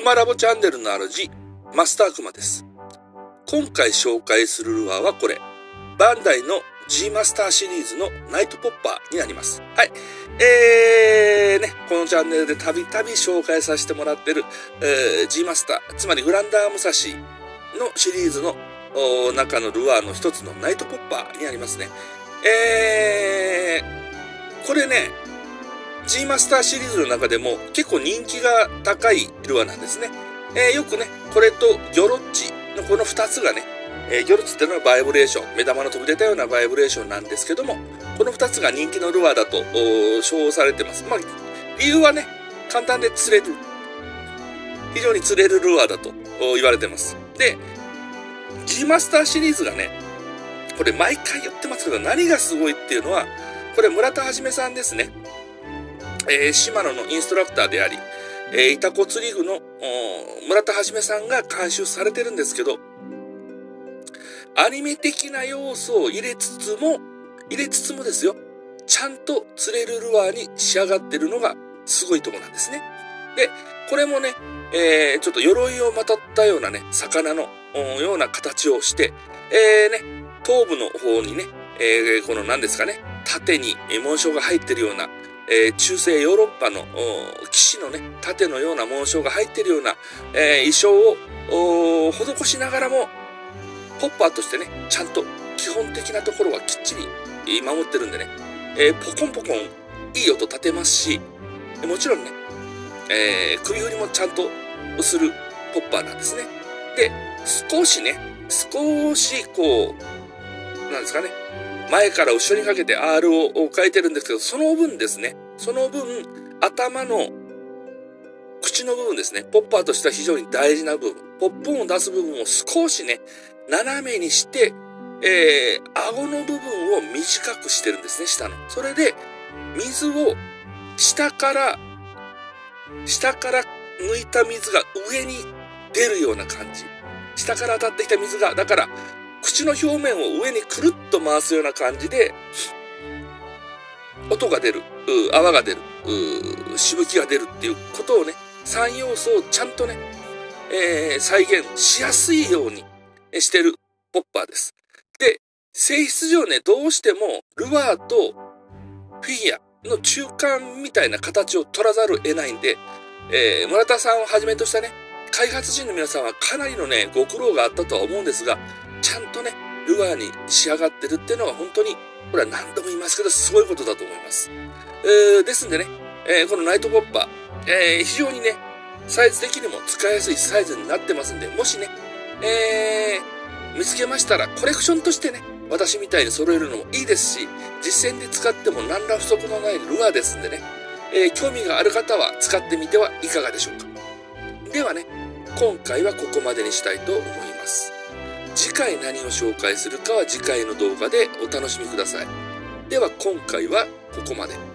クマラボチャンネルの主、マスタークマです。今回紹介するルアーはこれ。バンダイの G マスターシリーズのナイトポッパーになります。はい。このチャンネルでたびたび紹介させてもらってる、G マスター、つまりグランダームサシのシリーズの中のルアーの一つのナイトポッパーになりますね。これね、G マスターシリーズの中でも結構人気が高いルアーなんですね。よくね、これとギョロッチのこの2つがね、ギョロッチっていうのはバイブレーション、目玉の飛び出たようなバイブレーションなんですけども、この2つが人気のルアーだと称されてます。まあ、理由はね、簡単で釣れる。非常に釣れるルアーだと言われてます。で、G マスターシリーズがね、これ毎回言ってますけど、何がすごいっていうのは、これ村田はじめさんですね。シマノのインストラクターであり、イタコ釣り具の村田はじめさんが監修されてるんですけど、アニメ的な要素を入れつつもですよ、ちゃんと釣れるルアーに仕上がってるのがすごいとこなんですね。で、これもね、ちょっと鎧をまとったようなね、魚のような形をして、頭部の方にね、この何ですかね、縦に紋章が入ってるような、中世ヨーロッパの騎士のね、盾のような紋章が入ってるような、衣装を施しながらも、ポッパーとしてね、ちゃんと基本的なところはきっちり守ってるんでね、ポコンポコンいい音立てますし、もちろんね、首振りもちゃんとするポッパーなんですね。で、少しこう、なんですかね、前から後ろにかけて R を変えてるんですけど、その分、頭の口の部分ですね、ポッパーとしては非常に大事な部分、ポップ音を出す部分を少しね、斜めにして、顎の部分を短くしてるんですね、下の。それで、水を下から抜いた水が上に出るような感じ。下から当たってきた水が、だから、口の表面を上にくるっと回すような感じで、音が出る、泡が出る、しぶきが出るっていうことをね、3要素をちゃんとね、再現しやすいようにしてるポッパーです。で、性質上ね、どうしてもルアーとフィギュアの中間みたいな形を取らざるを得ないんで、村田さんをはじめとしたね、開発陣の皆さんはかなりのね、ご苦労があったとは思うんですが、ちゃんとね、ルアーに仕上がってるっていうのは本当に、これは何度も言いますけど、すごいことだと思います。ですんでね、このナイトポッパー、非常にね、サイズ的にも使いやすいサイズになってますんで、もしね、見つけましたらコレクションとしてね、私みたいに揃えるのもいいですし、実践で使っても何ら不足のないルアーですんでね、興味がある方は使ってみてはいかがでしょうか。ではね、今回はここまでにしたいと思います。次回何を紹介するかは次回の動画でお楽しみください。では今回はここまで。